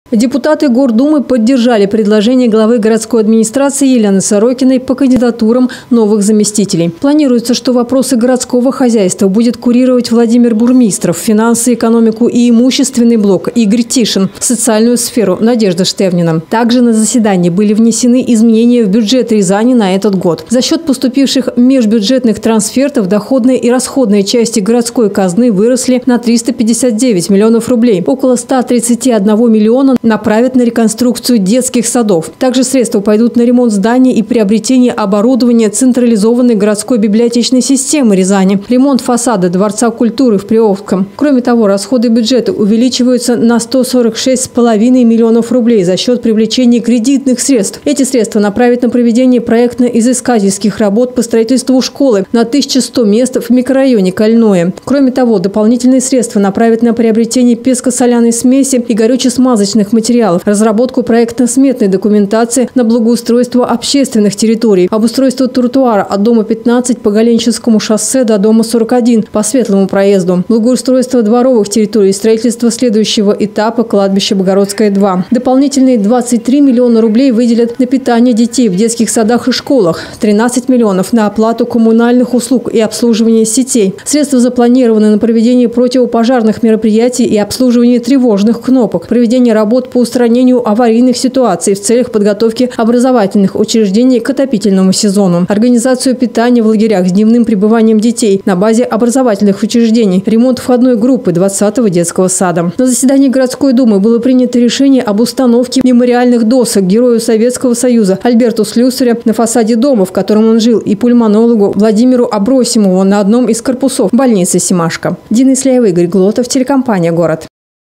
Депутаты Гордумы поддержали предложение главы городской администрации Елены Сорокиной по кандидатурам новых заместителей. Планируется, что вопросы городского хозяйства будет курировать Владимир Бурмистров, финансы, экономику и имущественный блок Игорь Тишин, социальную сферу Надежда Штевнина. Также на заседании были внесены изменения в бюджет Рязани на этот год. За счет поступивших межбюджетных трансфертов доходные и расходные части городской казны выросли на 359 миллионов рублей. Около 131 миллиона направят на реконструкцию детских садов. Также средства пойдут на ремонт зданий и приобретение оборудования централизованной городской библиотечной системы Рязани, ремонт фасада Дворца культуры в Приобском. Кроме того, расходы бюджета увеличиваются на 146,5 миллионов рублей за счет привлечения кредитных средств. Эти средства направят на проведение проектно-изыскательских работ по строительству школы на 1100 мест в микрорайоне Кольное. Кроме того, дополнительные средства направят на приобретение песко-соляной смеси и горюче-смазочных материалов, разработку проектно-сметной документации на благоустройство общественных территорий, обустройство тротуара от дома 15 по Галенчинскому шоссе до дома 41 по Светлому проезду, благоустройство дворовых территорий, строительство следующего этапа кладбища Богородское 2. Дополнительные 23 миллиона рублей выделят на питание детей в детских садах и школах, 13 миллионов на оплату коммунальных услуг и обслуживание сетей. Средства запланированы на проведение противопожарных мероприятий и обслуживание тревожных кнопок, проведение работ по устранению аварийных ситуаций в целях подготовки образовательных учреждений к отопительному сезону, организацию питания в лагерях с дневным пребыванием детей на базе образовательных учреждений, ремонт входной группы 20-го детского сада. На заседании городской думы было принято решение об установке мемориальных досок герою Советского Союза Альберту Слюсарю на фасаде дома, в котором он жил, и пульмонологу Владимиру Абросимову на одном из корпусов больницы Семашко. Дина Исляева, Игорь Глотов, телекомпания «Город».